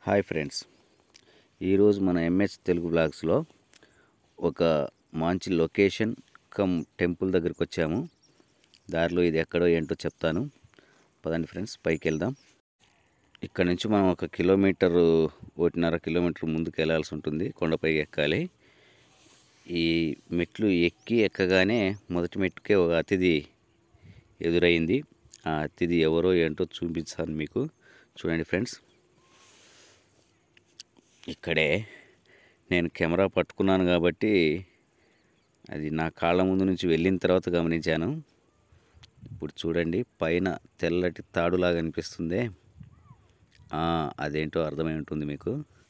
Hi friends, ఈరోజు మన MH Telugu బ్లాగ్స్లో ఒక మంచి లొకేషన్ కమ్ టెంపుల్ దగ్గరికి వచ్చాము. దారిలో ఇది ఎక్కడో ఏంటో చెప్తాను, పదండి ఫ్రెండ్స్, పైకి వెళ్దాం. ఇక్కడ నుంచి మనం 1.5 కిలోమీటర్ ముందుకు వెళ్ళాల్సి ఉంటుంది. కొండపైకి ఎక్కాలి. ఈ మెట్లు ఎక్కగానే మొదటి మెట్టుకే ఒక అతిథి ఎదురైంది. ఆ అతిథి ఎవరో ఏంటో చూపించాను మీకు. చూడండి ఫ్రెండ్స్, ఇక్కడే నేను కెమెరా పట్టుకున్నాను కాబట్టి అది నా కాళ్ళ ముందు నుంచి వెళ్ళిన తర్వాత గమనించాను. ఇప్పుడు చూడండి, పైన తెల్లటి తాడులాగా అనిపిస్తుంది. అదేంటో అర్థమై ఉంటుంది మీకు.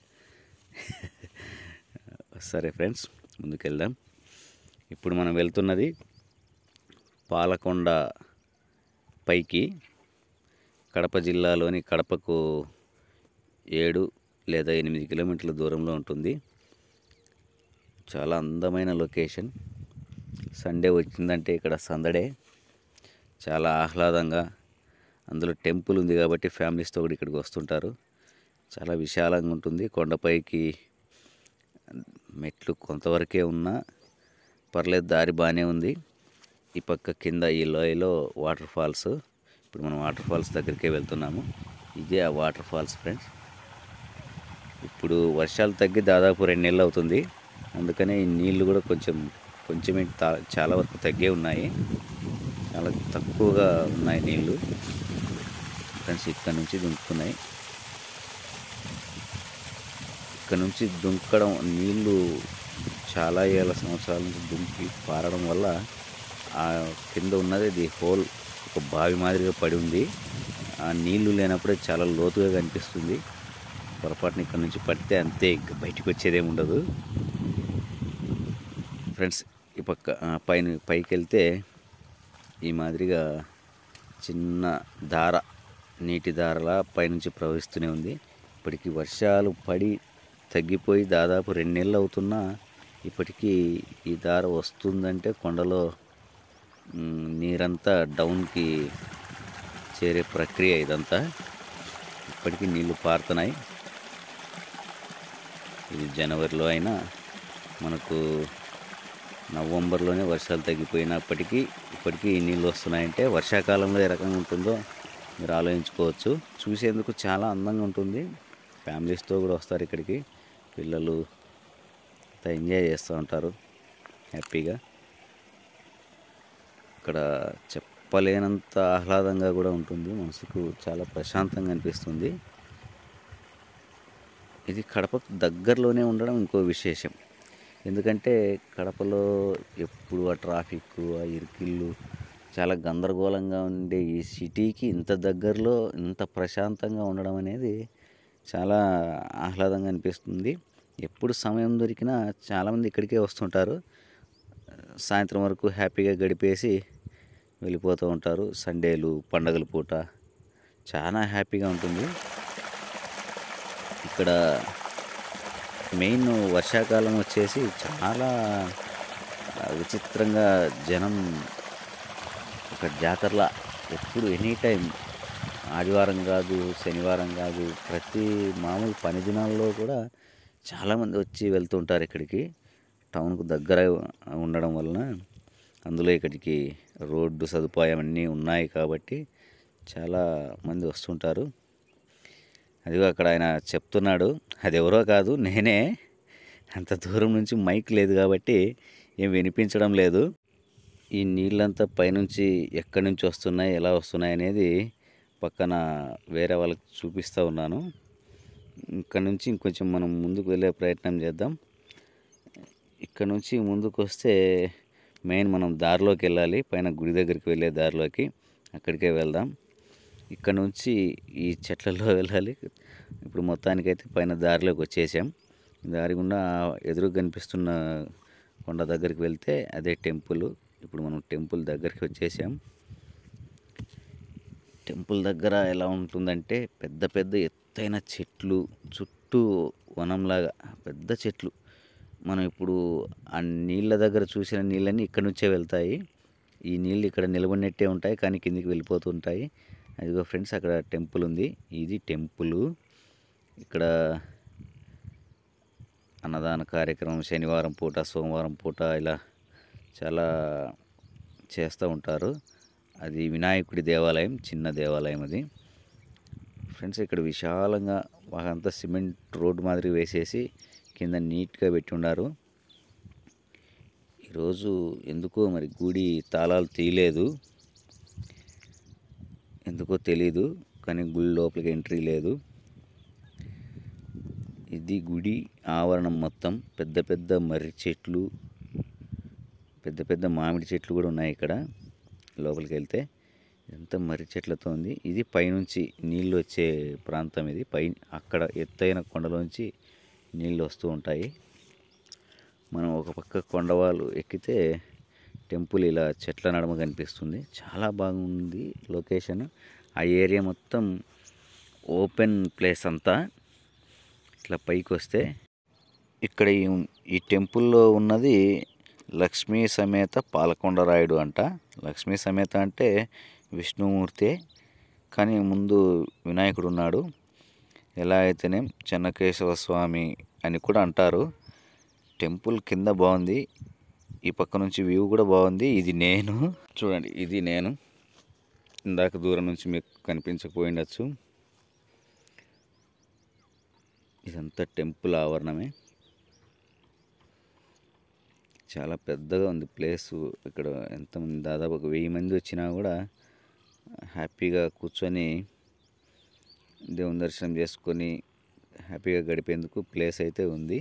సరే ఫ్రెండ్స్, ముందుకెళ్దాం. ఇప్పుడు మనం వెళ్తున్నది పాలకొండ పైకి. కడప జిల్లాలోని కడపకు 7 లేదా 8 కిలోమీటర్ల దూరంలో ఉంటుంది. చాలా అందమైన లొకేషన్. సండే వచ్చిందంటే ఇక్కడ సందడే, చాలా ఆహ్లాదంగా. అందులో టెంపుల్ ఉంది కాబట్టి ఫ్యామిలీస్తో కూడా ఇక్కడికి వస్తుంటారు. చాలా విశాలంగా ఉంటుంది. కొండపైకి మెట్లు కొంతవరకే ఉన్నా పర్లేదు, దారి బాగానే ఉంది. ఈ పక్క కింద ఈ లోయలో వాటర్ ఫాల్స్. ఇప్పుడు మనం వాటర్ ఫాల్స్ దగ్గరికే వెళ్తున్నాము. ఇదే ఆ వాటర్ ఫాల్స్ ఫ్రెండ్స్. ఇప్పుడు వర్షాలు తగ్గి దాదాపు 2 నెలలు అవుతుంది. అందుకనే ఈ నీళ్లు కూడా కొంచెం చాలా వరకు తగ్గే ఉన్నాయి. చాలా తక్కువగా ఉన్నాయి నీళ్లు ఫ్రెండ్స్. ఇక్కడ నుంచి దుంకుతున్నాయి. ఇక్కడ నుంచి దుంకడం, నీళ్లు చాలా ఏళ్ళ సంవత్సరాల నుంచి దుంకి పారడం వల్ల ఆ కింద ఉన్నది ఇది హోల్, ఒక బావి మాదిరిగా పడి ఉంది. ఆ నీళ్లు లేనప్పుడే చాలా లోతుగా కనిపిస్తుంది. పొరపాటున ఇక్కడ నుంచి పడితే అంతే, ఇంకా బయటికి వచ్చేదేమి ఉండదు ఫ్రెండ్స్. ఈ పక్క పైకి వెళ్తే ఈ మాదిరిగా చిన్న ధార, నీటి ధారలా పైనుంచి ప్రవహిస్తూనే ఉంది. ఇప్పటికీ వర్షాలు పడి తగ్గిపోయి దాదాపు 2 నెలలు అవుతున్నా ఇప్పటికీ ఈ ధార వస్తుందంటే కొండలో నీరంతా డౌన్కి చేరే ప్రక్రియ ఇదంతా. ఇప్పటికీ నీళ్లు పారుతున్నాయి. ఇది జనవరిలో అయినా, మనకు నవంబర్లోనే వర్షాలు తగ్గిపోయినప్పటికీ ఇప్పటికీ ఈ నీళ్ళు వస్తున్నాయంటే వర్షాకాలంలో ఏ రకంగా ఉంటుందో మీరు ఆలోచించుకోవచ్చు. చూసేందుకు చాలా అందంగా ఉంటుంది. ఫ్యామిలీస్తో కూడా వస్తారు ఇక్కడికి. పిల్లలు అంతా ఎంజాయ్ చేస్తూ ఉంటారు హ్యాపీగా. ఇక్కడ చెప్పలేనంత ఆహ్లాదంగా కూడా ఉంటుంది. మనసుకు చాలా ప్రశాంతంగా అనిపిస్తుంది. ఇది కడపకు దగ్గరలోనే ఉండడం ఇంకో విశేషం. ఎందుకంటే కడపలో ఎప్పుడు ఆ ట్రాఫిక్, ఆ ఇరుకిళ్ళు, చాలా గందరగోళంగా ఉండే ఈ సిటీకి ఇంత దగ్గరలో ఇంత ప్రశాంతంగా ఉండడం అనేది చాలా ఆహ్లాదంగా అనిపిస్తుంది. ఎప్పుడు సమయం దొరికినా చాలామంది ఇక్కడికే వస్తుంటారు. సాయంత్రం వరకు హ్యాపీగా గడిపేసి వెళ్ళిపోతూ ఉంటారు. సండేలు, పండగల పూట చాలా హ్యాపీగా ఉంటుంది. ఇక్కడ మెయిన్ వర్షాకాలం వచ్చేసి చాలా విచిత్రంగా జనం, ఒక జాతరలా ఎప్పుడు ఎనీ టైం, ఆదివారం కాదు, శనివారం కాదు, ప్రతి మామూలు పని దినాల్లో కూడా చాలామంది వచ్చి వెళ్తుంటారు ఇక్కడికి. టౌన్కు దగ్గర ఉండడం వలన, అందులో ఇక్కడికి రోడ్డు సదుపాయం అన్నీ ఉన్నాయి కాబట్టి చాలా మంది వస్తుంటారు. అదిగో అక్కడ ఆయన చెప్తున్నాడు, అది ఎవరో కాదు, నేనే. అంత దూరం నుంచి మైక్ లేదు కాబట్టి ఏం వినిపించడం లేదు. ఈ నీళ్ళంతా పైనుంచి ఎక్కడి నుంచి వస్తున్నాయి, ఎలా వస్తున్నాయి అనేది పక్కన వేరే వాళ్ళకి చూపిస్తూ ఉన్నాను. ఇక్కడ నుంచి ఇంకొంచెం మనం ముందుకు వెళ్ళే ప్రయత్నం చేద్దాం. ఇక్కడ నుంచి ముందుకు వస్తే మెయిన్ మనం దారిలోకి వెళ్ళాలి, పైన గుడి దగ్గరికి వెళ్ళే దారిలోకి. అక్కడికే వెళ్దాం. ఇక్కడ నుంచి ఈ చెట్లలో వెళ్ళాలి. ఇప్పుడు మొత్తానికైతే పైన దారిలోకి వచ్చేసాం. దారి గుండా ఎదురుగా కనిపిస్తున్న కొండ దగ్గరికి వెళ్తే అదే టెంపుల్. ఇప్పుడు మనం టెంపుల్ దగ్గరికి వచ్చేసాం. టెంపుల్ దగ్గర ఎలా ఉంటుందంటే పెద్ద పెద్ద ఎత్తైన చెట్లు, చుట్టూ వనంలాగా పెద్ద చెట్లు. మనం ఇప్పుడు ఆ నీళ్ళ దగ్గర చూసిన నీళ్ళన్నీ ఇక్కడ నుంచే వెళ్తాయి. ఈ నీళ్ళు ఇక్కడ నిలబడినట్టే ఉంటాయి, కానీ కిందికి వెళ్ళిపోతూ ఉంటాయి. అదిగో ఫ్రెండ్స్, అక్కడ టెంపుల్ ఉంది. ఇది టెంపుల్. ఇక్కడ అన్నదాన కార్యక్రమం శనివారం పూట, సోమవారం పూట ఇలా చాలా చేస్తూ ఉంటారు. అది వినాయకుడి దేవాలయం, చిన్న దేవాలయం అది. ఫ్రెండ్స్ ఇక్కడ విశాలంగా మాకంతా సిమెంట్ రోడ్డు మాదిరి వేసేసి కింద నీట్గా పెట్టి ఉన్నారు. ఈరోజు ఎందుకో మరి గుడి తాళాలు తీయలేదు, ఎందుకో తెలీదు, కానీ గుడి లోపలికి ఎంట్రీ లేదు. ఇది గుడి ఆవరణం మొత్తం పెద్ద పెద్ద మర్రి చెట్లు, పెద్ద పెద్ద మామిడి చెట్లు కూడా ఉన్నాయి ఇక్కడ. లోపలికి వెళ్తే ఇదంతా మర్రి చెట్లతో ఉంది. ఇది పైనుంచి నీళ్ళు వచ్చే ప్రాంతం. ఇది అక్కడ ఎత్తైన కొండలోంచి నీళ్ళు వస్తూ ఉంటాయి. మనం ఒక పక్క కొండవాళ్ళు ఎక్కితే టెంపుల్ ఇలా చెట్ల నడుమ కనిపిస్తుంది. చాలా బాగుంది లొకేషన్. ఆ ఏరియా మొత్తం ఓపెన్ ప్లేస్ అంతా. ఇట్లా పైకి వస్తే ఇక్కడ ఈ టెంపుల్లో ఉన్నది లక్ష్మీ సమేత పాలకొండరాయుడు అంట. లక్ష్మీ సమేత అంటే విష్ణుమూర్తే, కానీ ముందు వినాయకుడు ఉన్నాడు. ఎలా అయితేనే చెన్నకేశవ స్వామి అని కూడా అంటారు. టెంపుల్ కింద బాగుంది, ఈ పక్క నుంచి వ్యూ కూడా బాగుంది. ఇది నేను చూడండి, ఇది నేను ఇందాక దూరం నుంచి మీకు కనిపించకపోయిండొచ్చు. ఇదంతా టెంపుల్ ఆవరణమే. చాలా పెద్దగా ఉంది ప్లేసు. ఇక్కడ ఎంతమంది, దాదాపు ఒక 1000 మంది వచ్చినా కూడా హ్యాపీగా కూర్చొని దేవుని దర్శనం చేసుకొని హ్యాపీగా గడిపేందుకు ప్లేస్ అయితే ఉంది.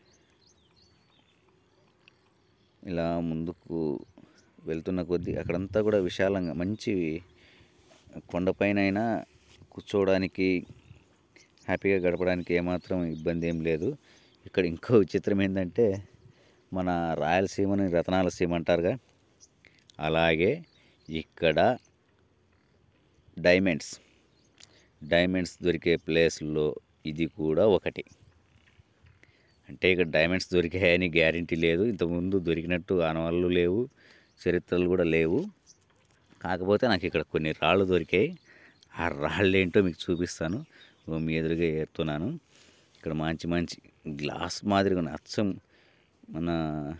ఇలా ముందుకు వెళ్తున్న కొద్దీ అక్కడంతా కూడా విశాలంగా మంచి కొండపైన అయినా కూర్చోవడానికి, హ్యాపీగా గడపడానికి ఏమాత్రం ఇబ్బంది ఏం లేదు. ఇక్కడ ఇంకో విచిత్రం ఏంటంటే, మన రాయలసీమని రతనాల సీమ అంటారుగా, అలాగే ఇక్కడ డైమండ్స్ దొరికే ప్లేస్లో ఇది కూడా ఒకటి. అంటే ఇక్కడ డైమండ్స్ దొరికాయని గ్యారంటీ లేదు. ఇంతకుముందు దొరికినట్టు ఆనవాళ్ళు లేవు, చరిత్రలు కూడా లేవు. కాకపోతే నాకు ఇక్కడ కొన్ని రాళ్ళు దొరికాయి. ఆ రాళ్ళు ఏంటో మీకు చూపిస్తాను. మీ ఎదురుగా ఏరుతున్నాను. ఇక్కడ మంచి గ్లాస్ మాదిరిగా ఉన్నాయి. అచ్చం మన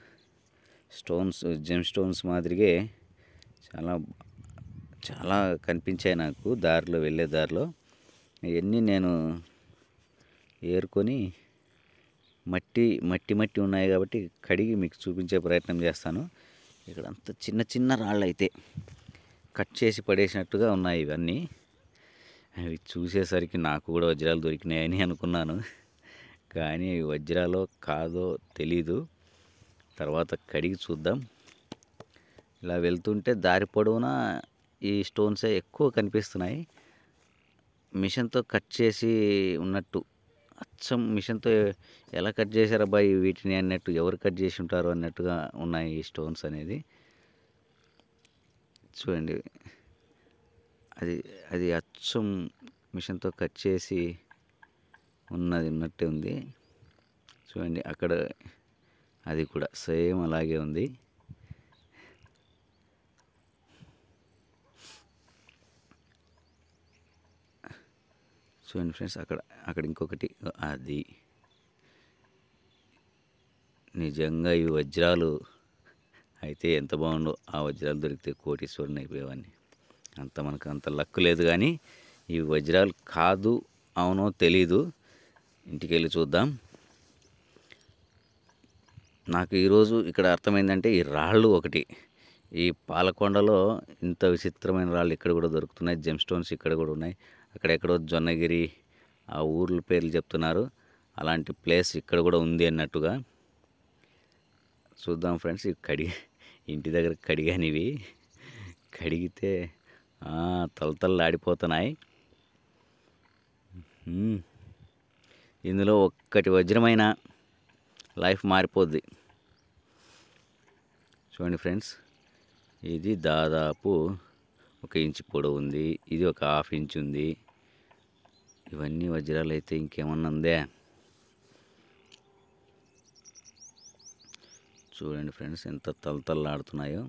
జెమ్ స్టోన్స్ మాదిరిగే చాలా చాలా కనిపించాయి నాకు వెళ్ళే దారిలో. ఇవన్నీ నేను ఏరుకొని మట్టి ఉన్నాయి కాబట్టి కడిగి మీకు చూపించే ప్రయత్నం చేస్తాను. ఇక్కడ అంత చిన్న రాళ్ళు అయితే కట్ చేసి పడేసినట్టుగా ఉన్నాయి ఇవన్నీ. అవి చూసేసరికి నాకు కూడా వజ్రాలు దొరికినాయని అనుకున్నాను, కానీ అవి వజ్రాలో కాదో తెలీదు. తర్వాత కడిగి చూద్దాం. ఇలా వెళ్తుంటే దారి పొడవునా ఈ స్టోన్సే ఎక్కువ కనిపిస్తున్నాయి. మిషన్తో కట్ చేసి ఉన్నట్టు, అచ్చం మిషన్తో ఎలా కట్ చేశారు అబ్బాయి వీటిని అన్నట్టు, ఎవరు కట్ చేసి ఉంటారు అన్నట్టుగా ఉన్నాయి ఈ స్టోన్స్ అనేది. చూడండి, అది అచ్చం మిషన్తో కట్ చేసి ఉన్నట్టే ఉంది. చూడండి అక్కడ అది కూడా సేమ్ అలాగే ఉంది. చూడండి ఫ్రెండ్స్, అక్కడ ఇంకొకటి. అది నిజంగా ఈ వజ్రాలు అయితే ఎంత బాగుండో. ఆ వజ్రాలు దొరికితే కోటీశ్వరుని అయిపోయేవాడిని. మనకు అంత లక్ లేదు, కానీ ఈ వజ్రాలు కాదు అవునో తెలీదు. ఇంటికి వెళ్ళి చూద్దాం. నాకు ఈరోజు ఇక్కడ అర్థమైందంటే, ఈ రాళ్ళు ఒకటి, ఈ పాలకొండలో ఇంత విచిత్రమైన రాళ్ళు ఇక్కడ కూడా దొరుకుతున్నాయి. జెమ్ స్టోన్స్ ఇక్కడ కూడా ఉన్నాయి. అక్కడెక్కడో జొన్నగిరి ఆ ఊర్ల పేర్లు చెప్తున్నారు. అలాంటి ప్లేస్ ఇక్కడ కూడా ఉంది అన్నట్టుగా. చూద్దాం ఫ్రెండ్స్. ఇంటి దగ్గర కడిగానివి, కడిగితే తలతల్లాడిపోతున్నాయి. ఇందులో ఒక్కటి వజ్రమైన లైఫ్ మారిపోద్ది. చూడండి ఫ్రెండ్స్, ఇది దాదాపు 1 ఇంచు పొడవు ఉంది, ఇది ఒక 1/2 ఇంచు ఉంది. ఇవన్నీ వజ్రాలు అయితే ఇంకేమన్నా ఉందే? చూడండి ఫ్రెండ్స్, ఎంత తలతల్లాడుతున్నాయో.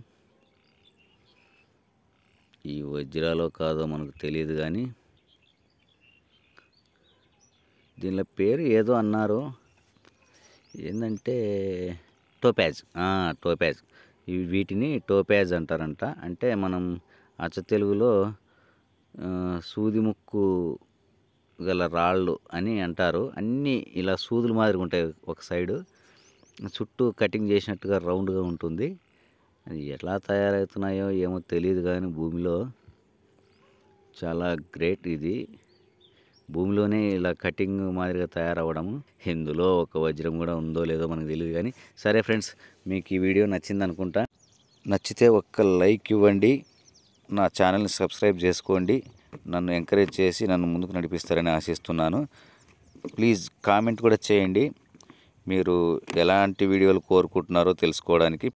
ఈ వజ్రాలో కాదో మనకు తెలియదు, కానీ దీనిలో పేరు ఏదో అన్నారు, ఏంటంటే టోపాజ్. టోపాజ్. వీటిని టోపాజ్ అంటారంట. అంటే మనం అచ్చ తెలుగులో సూది ముక్కు గల రాళ్ళు అని అంటారు. అన్నీ ఇలా సూదులు మాదిరిగా ఉంటాయి ఒక సైడు, చుట్టూ కటింగ్ చేసినట్టుగా రౌండ్గా ఉంటుంది. అది ఎలా తయారవుతున్నాయో ఏమో తెలియదు, కానీ భూమిలో చాలా గ్రేట్ ఇది. భూమిలోనే ఇలా కటింగ్ మాదిరిగా తయారవ్వడము. ఇందులో ఒక వజ్రం కూడా ఉందో లేదో మనకు తెలియదు, కానీ సరే ఫ్రెండ్స్, మీకు ఈ వీడియో నచ్చింది అనుకుంటా. నచ్చితే ఒక్క లైక్ ఇవ్వండి, నా ఛానల్ని సబ్స్క్రైబ్ చేసుకోండి, నన్ను ఎంకరేజ్ చేసి నన్ను ముందుకు నడిపిస్తారని ఆశిస్తున్నాను. ప్లీజ్ కామెంట్ కూడా చేయండి, మీరు ఎలాంటి వీడియోలు కోరుకుంటున్నారో తెలుసుకోవడానికి.